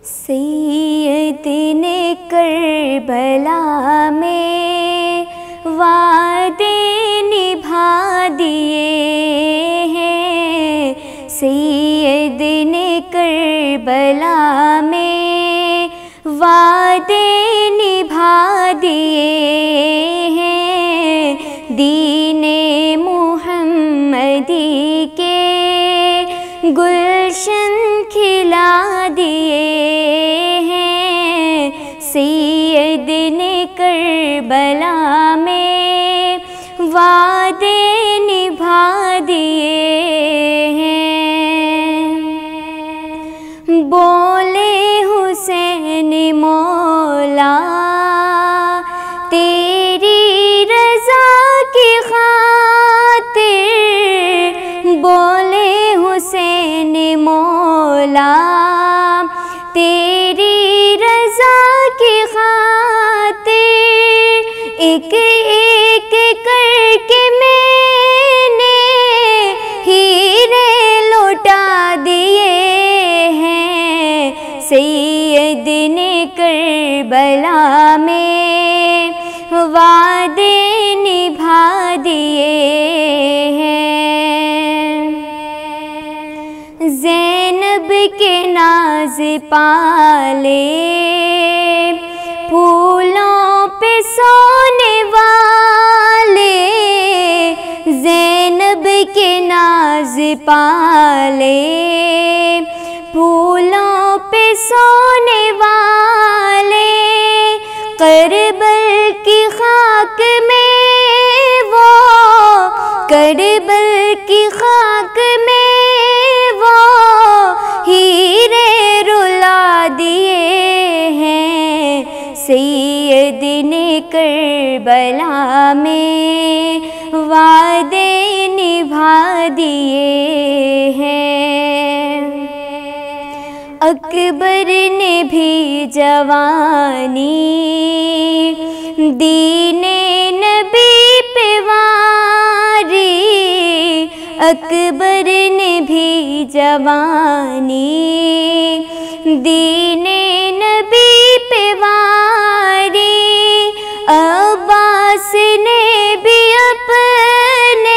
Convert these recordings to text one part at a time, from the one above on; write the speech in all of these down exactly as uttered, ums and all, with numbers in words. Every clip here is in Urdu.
سید نے کربلا میں وعدے نبھا دیے ہیں، سید نے کربلا میں وعدے نبھا دیے ہیں، دین محمدی کے گلشن کھلا دیے ہیں، سید نے کربلا میں وعدے نبھا دیے ہیں۔ بولے حسین مولا تیری رضا کی خاطر، بولے حسین مولا تیری رضا کی خاطر، ایک ایک کر کے میں نے ہیرے لوٹا دیے ہیں، سید نے کربلا میں وعدے نبھا دیے ہیں۔ زینب کے ناز پالے پھولوں پہ سونے والے، زینب کے ناز پالے پھولوں پہ سونے والے، کربل کی خاک میں وہ، کربل کی خاک میں وہ ہیرے رلا دیے ہیں، سید نے کربلا میں وعدے نبھا دیے ہیں۔ اکبر نے بھی جوانی دین نبی پہ واری، اکبر نے بھی جوانی دین نبی پہ واری، عباس نے بھی اپنے،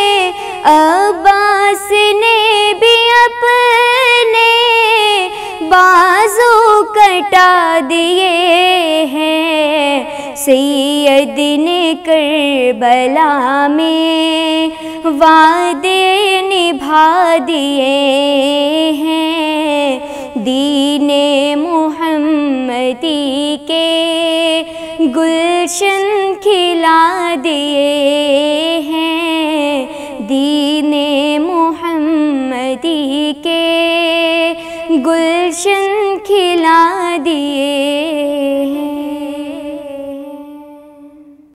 عباس نے بھی اپنے بازو کٹا دیے ہیں، سید نے کربلا میں وعدے نبھا دیے ہیں، دین محمدی کے گلشن کھلا دیے ہیں، دین محمدی کے گلشن کھلا دیے ہیں۔